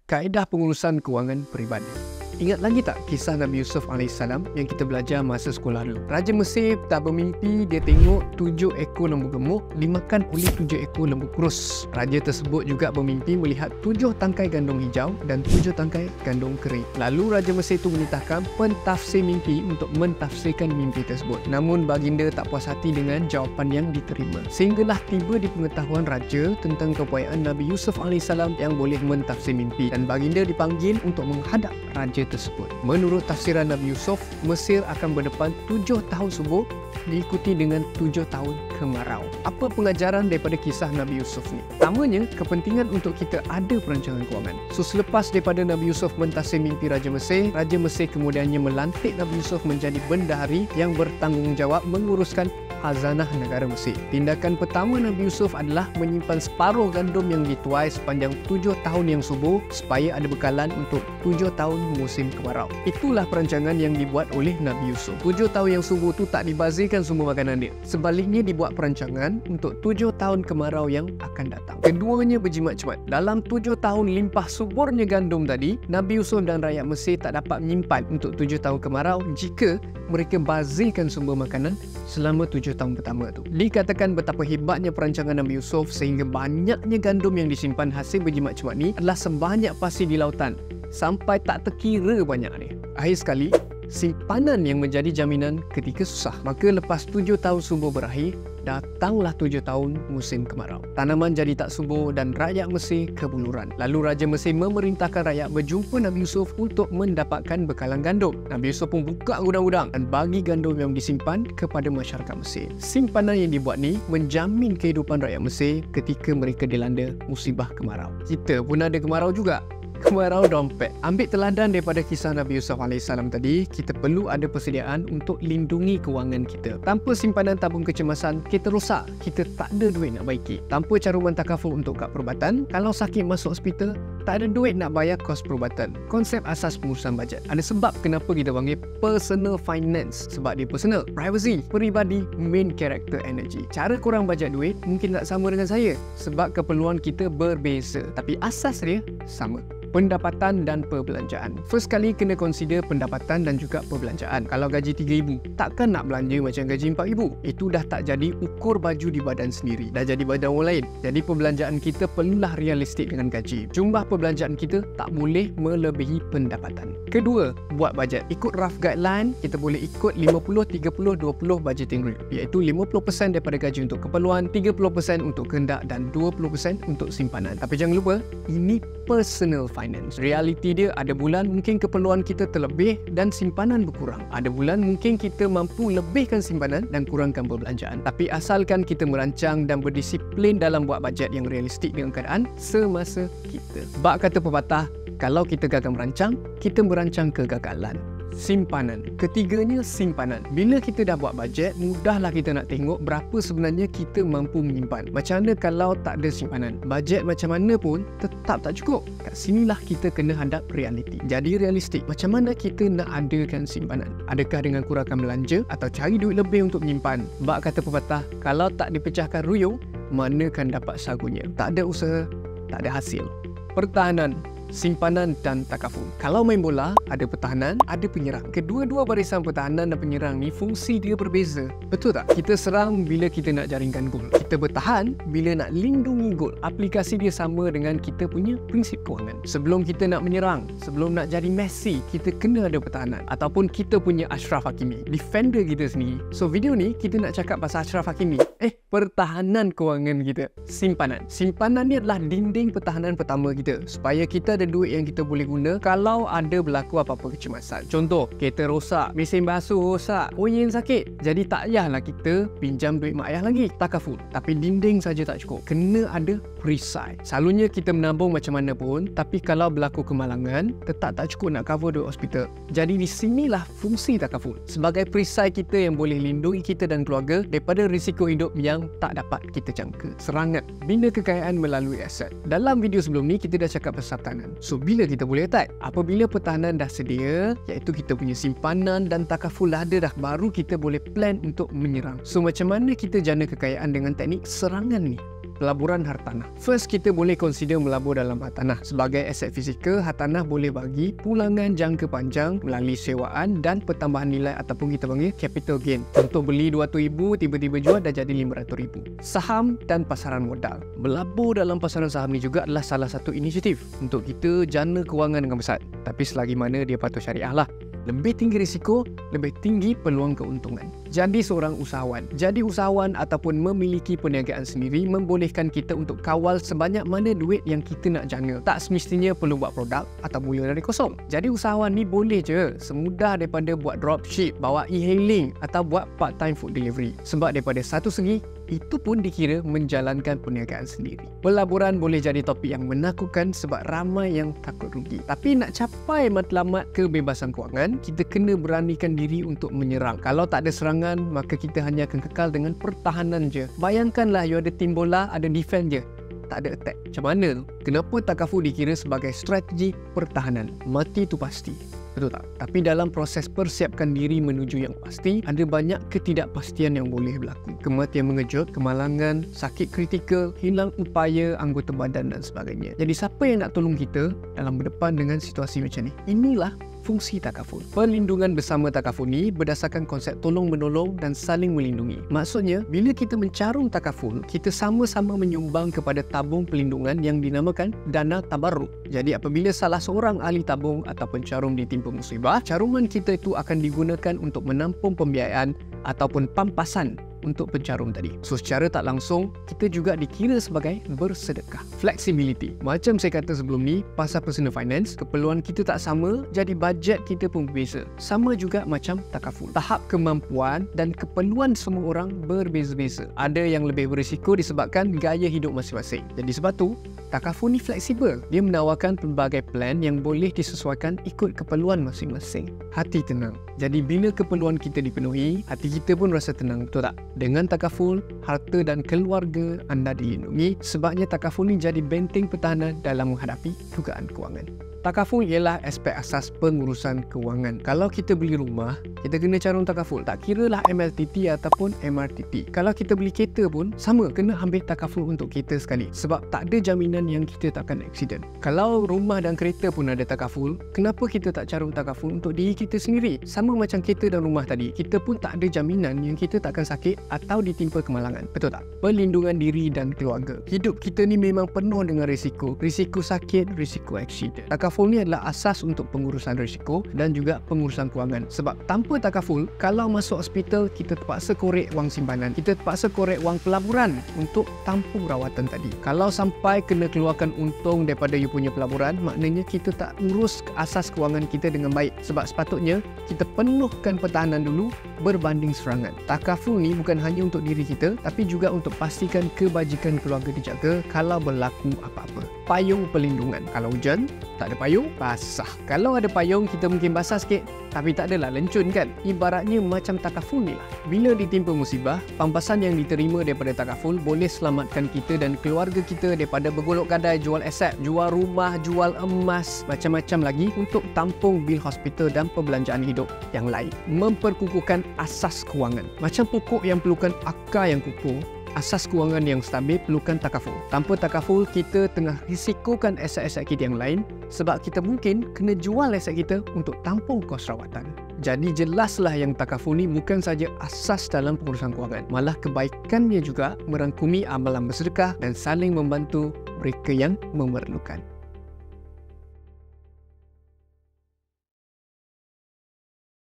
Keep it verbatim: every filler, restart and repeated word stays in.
Kaedah pengurusan kewangan peribadi. Ingat lagi tak kisah Nabi Yusuf alaihissalam yang kita belajar masa sekolah dulu? Raja Mesir tak bermimpi dia tengok tujuh ekor lembu gemuk dimakan oleh tujuh ekor lembu kurus. Raja tersebut juga bermimpi melihat tujuh tangkai gandum hijau dan tujuh tangkai gandum kering. Lalu Raja Mesir itu menitahkan pentafsir mimpi untuk mentafsirkan mimpi tersebut. Namun baginda tak puas hati dengan jawapan yang diterima. Sehinggalah tiba di pengetahuan raja tentang keupayaan Nabi Yusuf alaihissalam yang boleh mentafsir mimpi, dan baginda dipanggil untuk menghadap raja tersebut. Menurut tafsiran Nabi Yusuf, Mesir akan berdepan tujuh tahun subur diikuti dengan tujuh tahun kemarau. Apa pengajaran daripada kisah Nabi Yusuf ni? Pertamanya, kepentingan untuk kita ada perancangan kewangan. So selepas daripada Nabi Yusuf mentafsir mimpi Raja Mesir, Raja Mesir kemudiannya melantik Nabi Yusuf menjadi bendahari yang bertanggungjawab menguruskan khazanah negara Mesir. Tindakan pertama Nabi Yusuf adalah menyimpan separuh gandum yang dituai sepanjang tujuh tahun yang subur supaya ada bekalan untuk tujuh tahun musim kemarau. Itulah perancangan yang dibuat oleh Nabi Yusuf. Tujuh tahun yang subur tu tak dibazirkan semua makanan dia. Sebaliknya dibuat perancangan untuk tujuh tahun kemarau yang akan datang. Keduanya berjimat cemat. Dalam tujuh tahun limpah suburnya gandum tadi, Nabi Yusuf dan rakyat Mesir tak dapat menyimpan untuk tujuh tahun kemarau jika mereka bazirkan sumber makanan selama tujuh tahun pertama tu. Dikatakan betapa hebatnya perancangan Nabi Yusuf sehingga banyaknya gandum yang disimpan hasil berjimat cemat ni adalah sebanyak pasir di lautan, sampai tak terkira banyak ni. Akhir sekali, simpanan yang menjadi jaminan ketika susah. Maka lepas tujuh tahun subur berakhir, datanglah tujuh tahun musim kemarau. Tanaman jadi tak subur dan rakyat Mesir kebuluran. Lalu Raja Mesir memerintahkan rakyat berjumpa Nabi Yusuf untuk mendapatkan bekalan gandum. Nabi Yusuf pun buka gudang-gudang dan bagi gandum yang disimpan kepada masyarakat Mesir. Simpanan yang dibuat ni menjamin kehidupan rakyat Mesir ketika mereka dilanda musibah kemarau. Kita pun ada kemarau juga. Kemarau dompet. Ambil teladan daripada kisah Nabi Yusuf alaihissalam tadi, kita perlu ada persediaan untuk lindungi kewangan kita. Tanpa simpanan tabung kecemasan, kita rosak. Kita tak ada duit nak baiki. Tanpa caruman takaful untuk kad perubatan, kalau sakit masuk hospital, tak ada duit nak bayar kos perubatan. Konsep asas pengurusan bajet. Ada sebab kenapa kita panggil personal finance. Sebab dia personal, privacy, peribadi, main character energy. Cara korang bajet duit mungkin tak sama dengan saya sebab keperluan kita berbeza. Tapi asas dia sama. Pendapatan dan perbelanjaan. First kali kena consider pendapatan dan juga perbelanjaan. Kalau gaji tiga ribu, takkan nak belanja macam gaji empat ribu. Itu dah tak jadi ukur baju di badan sendiri. Dah jadi badan orang lain. Jadi perbelanjaan kita perlulah realistik dengan gaji. Jumlah perbelanjaan kita tak boleh melebihi pendapatan. Kedua, buat bajet. Ikut rough guideline, kita boleh ikut lima puluh, tiga puluh, dua puluh budgeting rule. Iaitu lima puluh peratus daripada gaji untuk keperluan, tiga puluh peratus untuk kehendak dan dua puluh peratus untuk simpanan. Tapi jangan lupa, ini personal finance. Realiti dia, ada bulan mungkin keperluan kita terlebih dan simpanan berkurang. Ada bulan mungkin kita mampu lebihkan simpanan dan kurangkan perbelanjaan. Tapi asalkan kita merancang dan berdisiplin dalam buat bajet yang realistik dengan keadaan semasa kita. Bak kata pepatah, kalau kita gagal merancang, kita merancang kegagalan. Simpanan. Ketiganya, simpanan. Bila kita dah buat bajet, mudahlah kita nak tengok berapa sebenarnya kita mampu menyimpan. Macam mana kalau tak ada simpanan? Bajet macam mana pun tetap tak cukup. Kat sinilah kita kena hadap realiti. Jadi realistik. Macam mana kita nak adakan simpanan? Adakah dengan kurangkan belanja atau cari duit lebih untuk menyimpan? Bak kata pepatah, kalau tak dipecahkan ruyung, mana kan dapat sagunya? Tak ada usaha, tak ada hasil. Pertahanan, simpanan dan takaful. Kalau main bola, ada pertahanan, ada penyerang. Kedua-dua barisan pertahanan dan penyerang ni fungsi dia berbeza. Betul tak? Kita serang bila kita nak jaringkan gol. Kita bertahan bila nak lindungi gol. Aplikasi dia sama dengan kita punya prinsip kewangan. Sebelum kita nak menyerang, sebelum nak jadi Messi, kita kena ada pertahanan. Ataupun kita punya Ashraf Hakimi, defender kita sendiri. So video ni kita nak cakap pasal Ashraf Hakimi. Eh, pertahanan kewangan kita. Simpanan. Simpanan ni adalah dinding pertahanan pertama kita. Supaya kita ada duit yang kita boleh guna kalau ada berlaku apa-apa kecemasan. Contoh, kereta rosak, mesin basuh rosak, oyen sakit. Jadi tak payahlah kita pinjam duit mak ayah lagi. Takaful. Tapi dinding saja tak cukup. Kena ada perisai. Selalunya kita menabung macam mana pun, tapi kalau berlaku kemalangan, tetap tak cukup nak cover duit hospital. Jadi di sinilah fungsi takaful. Sebagai perisai kita yang boleh lindungi kita dan keluarga daripada risiko hidup yang tak dapat kita jangka. Serangan. Bina kekayaan melalui aset. Dalam video sebelum ni, kita dah cakap pasal pertahanan. So, bila kita boleh attack? Apabila pertahanan dah sedia, iaitu kita punya simpanan dan takaful dah ada dah, baru kita boleh plan untuk menyerang. So, macam mana kita jana kekayaan dengan teknik serangan ni? pelaburan hartanah. First, kita boleh consider melabur dalam hartanah. Sebagai aset fizikal, hartanah boleh bagi pulangan jangka panjang melalui sewaan dan pertambahan nilai ataupun kita panggil capital gain. Contoh beli dua ratus ribu, tiba-tiba jual dah jadi lima ratus ribu. Saham dan pasaran modal. Melabur dalam pasaran saham ni juga adalah salah satu inisiatif untuk kita jana kewangan dengan besar. Tapi selagi mana dia patuh syariah lah. Lebih tinggi risiko, lebih tinggi peluang keuntungan. Jadi seorang usahawan. Jadi usahawan ataupun memiliki perniagaan sendiri membolehkan kita untuk kawal sebanyak mana duit yang kita nak jana. Tak semestinya perlu buat produk atau mula dari kosong. Jadi usahawan ni boleh je semudah daripada buat dropship, bawa e-hailing atau buat part-time food delivery. Sebab daripada satu segi, itu pun dikira menjalankan perniagaan sendiri. Pelaburan boleh jadi topik yang menakutkan sebab ramai yang takut rugi. Tapi nak capai matlamat kebebasan kewangan, kita kena beranikan diri untuk menyerang. Kalau tak ada serangan, maka kita hanya akan kekal dengan pertahanan je. Bayangkanlah you ada tim bola, ada defend je. Tak ada attack. Macam mana tu? Kenapa takaful dikira sebagai strategi pertahanan? Mati tu pasti. Betul tak? Tapi dalam proses persiapkan diri menuju yang pasti, ada banyak ketidakpastian yang boleh berlaku. Kematian mengejut, kemalangan, sakit kritikal, hilang upaya anggota badan dan sebagainya. Jadi siapa yang nak tolong kita dalam berdepan dengan situasi macam ni? Inilah fungsi takaful. Perlindungan bersama takaful ni berdasarkan konsep tolong-menolong dan saling melindungi. Maksudnya, bila kita mencarung takaful, kita sama-sama menyumbang kepada tabung pelindungan yang dinamakan dana tabarruk. Jadi apabila salah seorang ahli tabung atau pencarum ditimpa musibah, carungan kita itu akan digunakan untuk menampung pembiayaan ataupun pampasan untuk pencarum tadi. So secara tak langsung, kita juga dikira sebagai bersedekah. Flexibility. Macam saya kata sebelum ni, pasal personal finance, keperluan kita tak sama, jadi bajet kita pun berbeza. Sama juga macam takaful. Tahap kemampuan dan keperluan semua orang berbeza-beza. Ada yang lebih berisiko disebabkan gaya hidup masing-masing. Jadi sebab tu, takaful ni fleksibel. Dia menawarkan pelbagai plan yang boleh disesuaikan ikut keperluan masing-masing. Hati tenang. Jadi bila keperluan kita dipenuhi, hati kita pun rasa tenang, betul tak? Dengan takaful, harta dan keluarga anda dilindungi. Sebabnya takaful ni jadi benteng pertahanan dalam menghadapi dugaan kewangan. Takaful ialah aspek asas pengurusan kewangan. Kalau kita beli rumah, kita kena carung takaful. Tak kira lah M L T T ataupun M R T T. Kalau kita beli kereta pun, sama, kena ambil takaful untuk kereta sekali. Sebab tak ada jaminan yang kita takkan aksiden. Kalau rumah dan kereta pun ada takaful, kenapa kita tak carung takaful untuk diri kita sendiri? Sama macam kereta dan rumah tadi, kita pun tak ada jaminan yang kita takkan sakit atau ditimpa kemalangan. Betul tak? Perlindungan diri dan keluarga. Hidup kita ni memang penuh dengan risiko. Risiko sakit, risiko aksiden. Takaful ni adalah asas untuk pengurusan risiko dan juga pengurusan kewangan. Sebab tanpa takaful, kalau masuk hospital, kita terpaksa korek wang simpanan. Kita terpaksa korek wang pelaburan untuk tampung rawatan tadi. Kalau sampai kena keluarkan untung daripada you punya pelaburan, maknanya kita tak urus asas kewangan kita dengan baik. Sebab sepatutnya, kita penuhkan pertahanan dulu berbanding serangan. Takaful ni bukan hanya untuk diri kita, tapi juga untuk pastikan kebajikan keluarga dijaga kalau berlaku apa-apa. Payung perlindungan. Kalau hujan, tak ada payung, basah. Kalau ada payung, kita mungkin basah sikit, tapi tak adalah lencun kan? Ibaratnya macam takaful ni lah. Bila ditimpa musibah, pampasan yang diterima daripada takaful boleh selamatkan kita dan keluarga kita daripada bergolok gadai, jual aset, jual rumah, jual emas, macam-macam lagi untuk tampung bil hospital dan perbelanjaan hidup yang lain. Memperkukuhkan asas kewangan. Macam pokok yang perlukan akar yang kukuh, asas kewangan yang stabil perlukan takaful. Tanpa takaful, kita tengah risikokan aset-aset kita yang lain sebab kita mungkin kena jual aset kita untuk tampung kos rawatan. Jadi jelaslah yang takaful ni bukan saja asas dalam pengurusan kewangan, malah kebaikannya juga merangkumi amalan bersedekah dan saling membantu mereka yang memerlukan.